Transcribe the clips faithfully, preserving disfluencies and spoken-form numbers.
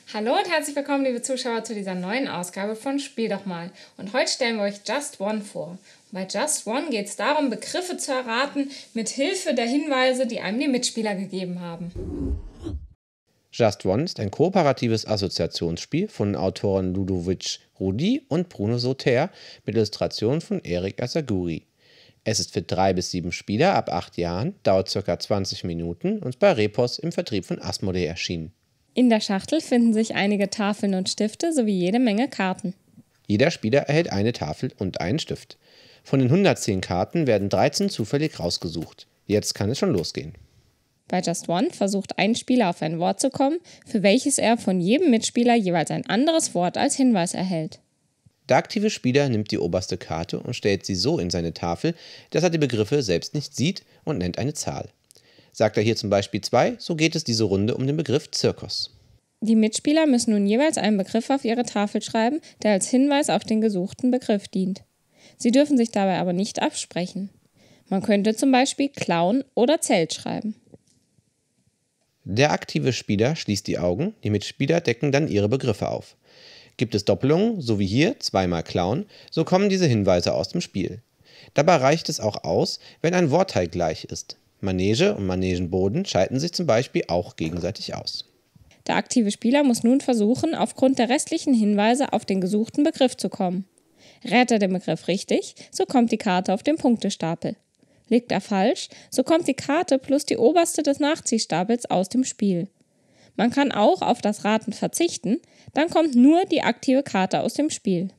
Hallo und herzlich willkommen, liebe Zuschauer, zu dieser neuen Ausgabe von Spiel doch mal. Und heute stellen wir euch Just One vor. Bei Just One geht es darum, Begriffe zu erraten, mit Hilfe der Hinweise, die einem die Mitspieler gegeben haben. Just One ist ein kooperatives Assoziationsspiel von den Autoren Ludovic Roudy und Bruno Sauter mit Illustrationen von Eric Asaguri. Es ist für drei bis sieben Spieler ab acht Jahren, dauert ca. zwanzig Minuten und ist bei Repos im Vertrieb von Asmodee erschienen. In der Schachtel finden sich einige Tafeln und Stifte sowie jede Menge Karten. Jeder Spieler erhält eine Tafel und einen Stift. Von den hundertzehn Karten werden dreizehn zufällig rausgesucht. Jetzt kann es schon losgehen. Bei Just One versucht ein Spieler auf ein Wort zu kommen, für welches er von jedem Mitspieler jeweils ein anderes Wort als Hinweis erhält. Der aktive Spieler nimmt die oberste Karte und stellt sie so in seine Tafel, dass er die Begriffe selbst nicht sieht und nennt eine Zahl. Sagt er hier zum Beispiel zwei, so geht es diese Runde um den Begriff Zirkus. Die Mitspieler müssen nun jeweils einen Begriff auf ihre Tafel schreiben, der als Hinweis auf den gesuchten Begriff dient. Sie dürfen sich dabei aber nicht absprechen. Man könnte zum Beispiel Clown oder Zelt schreiben. Der aktive Spieler schließt die Augen, die Mitspieler decken dann ihre Begriffe auf. Gibt es Doppelungen, so wie hier zweimal Clown, so kommen diese Hinweise aus dem Spiel. Dabei reicht es auch aus, wenn ein Wortteil gleich ist. Manege und Manegenboden schalten sich zum Beispiel auch gegenseitig aus. Der aktive Spieler muss nun versuchen, aufgrund der restlichen Hinweise auf den gesuchten Begriff zu kommen. Rät er den Begriff richtig, so kommt die Karte auf den Punktestapel. Liegt er falsch, so kommt die Karte plus die oberste des Nachziehstapels aus dem Spiel. Man kann auch auf das Raten verzichten, dann kommt nur die aktive Karte aus dem Spiel.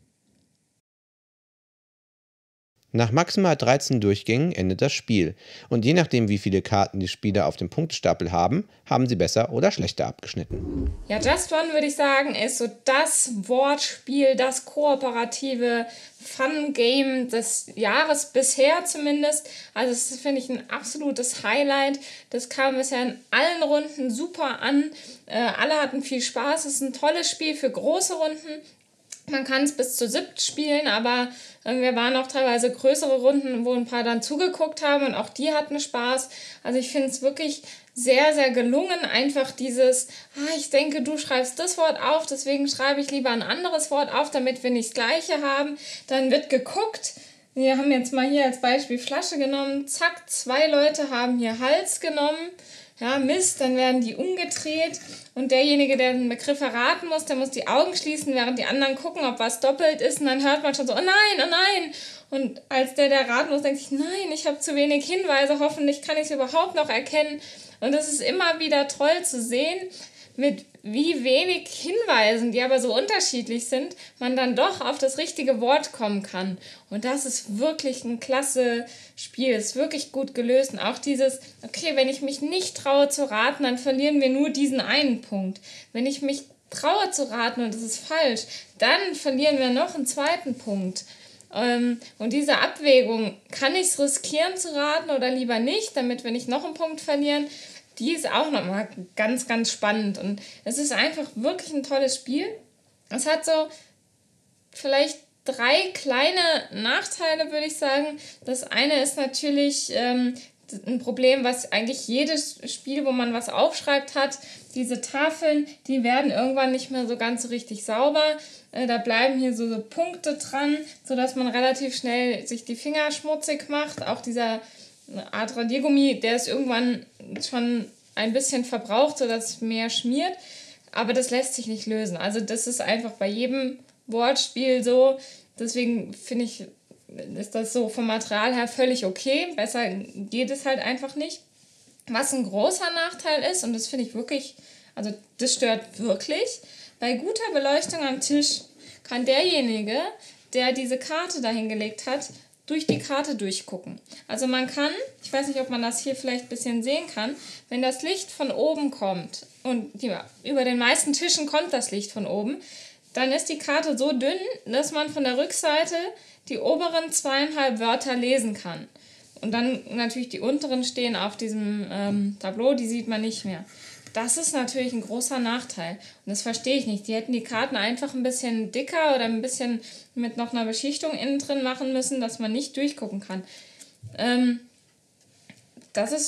Nach maximal dreizehn Durchgängen endet das Spiel und je nachdem, wie viele Karten die Spieler auf dem Punktestapel haben, haben sie besser oder schlechter abgeschnitten. Ja, Just One, würde ich sagen, ist so das Wortspiel, das kooperative Fun-Game des Jahres bisher zumindest. Also das finde ich ein absolutes Highlight. Das kam bisher in allen Runden super an. Äh, alle hatten viel Spaß. Es ist ein tolles Spiel für große Runden. Man kann es bis zu siebt spielen, aber äh, wir waren auch teilweise größere Runden, wo ein paar dann zugeguckt haben und auch die hatten Spaß. Also ich finde es wirklich sehr, sehr gelungen, einfach dieses, ah, ich denke, du schreibst das Wort auf, deswegen schreibe ich lieber ein anderes Wort auf, damit wir nicht das Gleiche haben. Dann wird geguckt. Wir haben jetzt mal hier als Beispiel Flasche genommen. Zack, zwei Leute haben hier Hals genommen. Ja, Mist, dann werden die umgedreht und derjenige, der den Begriff erraten muss, der muss die Augen schließen, während die anderen gucken, ob was doppelt ist und dann hört man schon so, oh nein, oh nein. Und als der, der raten muss, denkt sich, nein, ich habe zu wenig Hinweise, hoffentlich kann ich es überhaupt noch erkennen. Und es ist immer wieder toll zu sehen, mit wie wenig Hinweisen, die aber so unterschiedlich sind, man dann doch auf das richtige Wort kommen kann. Und das ist wirklich ein klasse Spiel, ist wirklich gut gelöst. Und auch dieses, okay, wenn ich mich nicht traue zu raten, dann verlieren wir nur diesen einen Punkt. Wenn ich mich traue zu raten und es ist falsch, dann verlieren wir noch einen zweiten Punkt. Ähm, und diese Abwägung, kann ich es riskieren zu raten oder lieber nicht, damit wir nicht noch einen Punkt verlieren, die ist auch nochmal ganz, ganz spannend. Und es ist einfach wirklich ein tolles Spiel. Es hat so vielleicht drei kleine Nachteile, würde ich sagen. Das eine ist natürlich ähm, ein Problem, was eigentlich jedes Spiel, wo man was aufschreibt, hat. Diese Tafeln, die werden irgendwann nicht mehr so ganz so richtig sauber. Äh, da bleiben hier so, so Punkte dran, sodass man relativ schnell sich die Finger schmutzig macht. Auch dieser Art Radiergummi, der ist irgendwann schon ein bisschen verbraucht, sodass es mehr schmiert. Aber das lässt sich nicht lösen. Also das ist einfach bei jedem Wortspiel so. Deswegen finde ich, ist das so vom Material her völlig okay. Besser geht es halt einfach nicht. Was ein großer Nachteil ist, und das finde ich wirklich, also das stört wirklich, bei guter Beleuchtung am Tisch kann derjenige, der diese Karte dahingelegt hat, durch die Karte durchgucken. Also man kann, ich weiß nicht, ob man das hier vielleicht ein bisschen sehen kann, wenn das Licht von oben kommt, und ja, über den meisten Tischen kommt das Licht von oben, dann ist die Karte so dünn, dass man von der Rückseite die oberen zweieinhalb Wörter lesen kann. Und dann natürlich die unteren stehen auf diesem ähm, Tableau, die sieht man nicht mehr. Das ist natürlich ein großer Nachteil. Und das verstehe ich nicht. Die hätten die Karten einfach ein bisschen dicker oder ein bisschen mit noch einer Beschichtung innen drin machen müssen, dass man nicht durchgucken kann. Ähm, das ist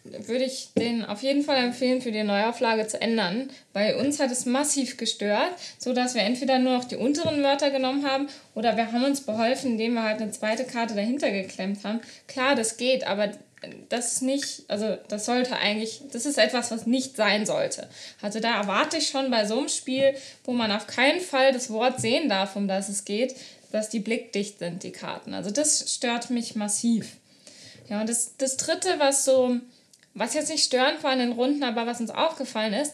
würde ich den auf jeden Fall empfehlen, für die Neuauflage zu ändern. Bei uns hat es massiv gestört, sodass wir entweder nur noch die unteren Wörter genommen haben oder wir haben uns beholfen, indem wir halt eine zweite Karte dahinter geklemmt haben. Klar, das geht, aber das ist nicht, also das sollte eigentlich, das ist etwas, was nicht sein sollte. Also da erwarte ich schon bei so einem Spiel, wo man auf keinen Fall das Wort sehen darf, um das es geht, dass die blickdicht sind, die Karten. Also das stört mich massiv. Ja, und das, das Dritte, was so, was jetzt nicht störend war in den Runden, aber was uns aufgefallen ist,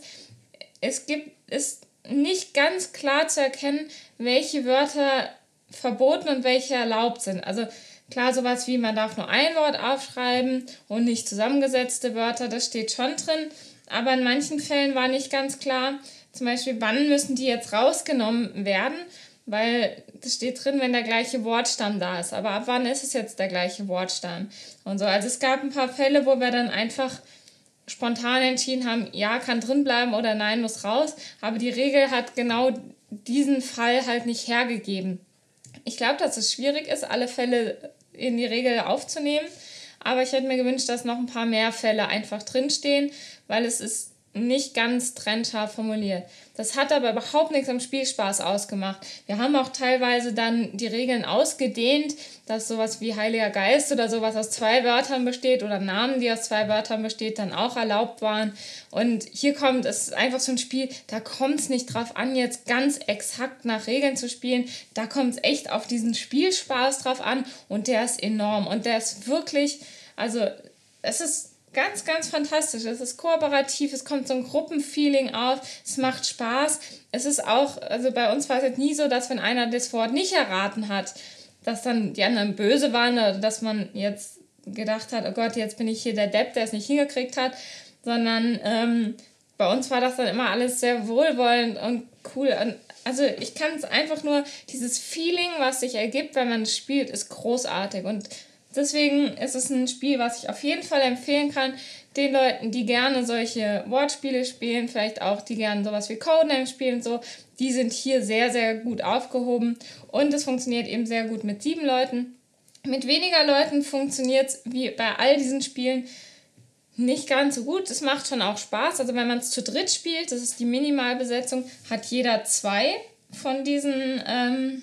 es gibt, ist nicht ganz klar zu erkennen, welche Wörter verboten und welche erlaubt sind. Also klar, sowas wie, man darf nur ein Wort aufschreiben und nicht zusammengesetzte Wörter, das steht schon drin. Aber in manchen Fällen war nicht ganz klar, zum Beispiel, wann müssen die jetzt rausgenommen werden, weil das steht drin, wenn der gleiche Wortstamm da ist. Aber ab wann ist es jetzt der gleiche Wortstamm? Und so, also es gab ein paar Fälle, wo wir dann einfach spontan entschieden haben, ja, kann drin bleiben oder nein, muss raus. Aber die Regel hat genau diesen Fall halt nicht hergegeben. Ich glaube, dass es schwierig ist, alle Fälle in die Regel aufzunehmen, aber ich hätte mir gewünscht, dass noch ein paar mehr Fälle einfach drinstehen, weil es ist nicht ganz trennscharf formuliert. Das hat aber überhaupt nichts am Spielspaß ausgemacht. Wir haben auch teilweise dann die Regeln ausgedehnt, dass sowas wie Heiliger Geist oder sowas aus zwei Wörtern besteht oder Namen, die aus zwei Wörtern besteht, dann auch erlaubt waren. Und hier kommt es einfach so ein Spiel, da kommt es nicht drauf an, jetzt ganz exakt nach Regeln zu spielen. Da kommt es echt auf diesen Spielspaß drauf an und der ist enorm. Und der ist wirklich, also es ist ganz, ganz fantastisch. Es ist kooperativ, es kommt so ein Gruppenfeeling auf, es macht Spaß. Es ist auch, also bei uns war es jetzt nie so, dass wenn einer das Wort nicht erraten hat, dass dann die anderen böse waren oder dass man jetzt gedacht hat, oh Gott, jetzt bin ich hier der Depp, der es nicht hingekriegt hat, sondern ähm, bei uns war das dann immer alles sehr wohlwollend und cool. Also ich kann es einfach nur, dieses Feeling, was sich ergibt, wenn man es spielt, ist großartig und deswegen ist es ein Spiel, was ich auf jeden Fall empfehlen kann, den Leuten, die gerne solche Wortspiele spielen, vielleicht auch die gerne sowas wie Codename spielen, so, die sind hier sehr, sehr gut aufgehoben und es funktioniert eben sehr gut mit sieben Leuten. Mit weniger Leuten funktioniert es wie bei all diesen Spielen nicht ganz so gut. Es macht schon auch Spaß, also wenn man es zu dritt spielt, das ist die Minimalbesetzung, hat jeder zwei von diesen ähm,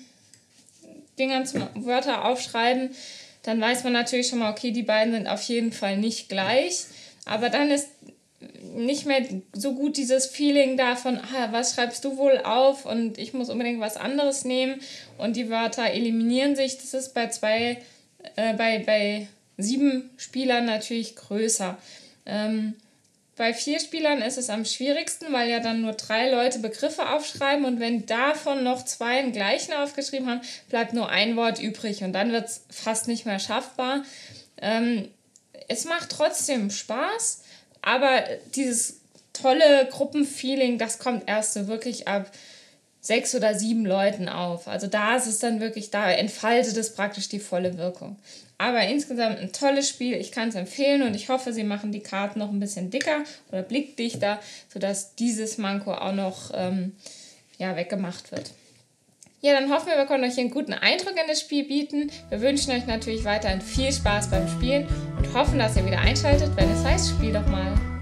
Dingern zum Wörter aufschreiben. Dann weiß man natürlich schon mal, okay, die beiden sind auf jeden Fall nicht gleich. Aber dann ist nicht mehr so gut dieses Feeling davon, ah, was schreibst du wohl auf und ich muss unbedingt was anderes nehmen. Und die Wörter eliminieren sich. Das ist bei zwei, äh, bei, bei sieben Spielern natürlich größer. Ähm, bei vier Spielern ist es am schwierigsten, weil ja dann nur drei Leute Begriffe aufschreiben und wenn davon noch zwei den gleichen aufgeschrieben haben, bleibt nur ein Wort übrig und dann wird es fast nicht mehr schaffbar. Ähm, es macht trotzdem Spaß, aber dieses tolle Gruppenfeeling, das kommt erst so wirklich ab sechs oder sieben Leuten auf. Also da ist es dann wirklich, da entfaltet es praktisch die volle Wirkung. Aber insgesamt ein tolles Spiel, ich kann es empfehlen und ich hoffe, sie machen die Karten noch ein bisschen dicker oder blickdichter, sodass dieses Manko auch noch ähm, ja, weggemacht wird. Ja, dann hoffen wir, wir konnten euch einen guten Eindruck in das Spiel bieten. Wir wünschen euch natürlich weiterhin viel Spaß beim Spielen und hoffen, dass ihr wieder einschaltet, wenn es heißt, spiel doch mal.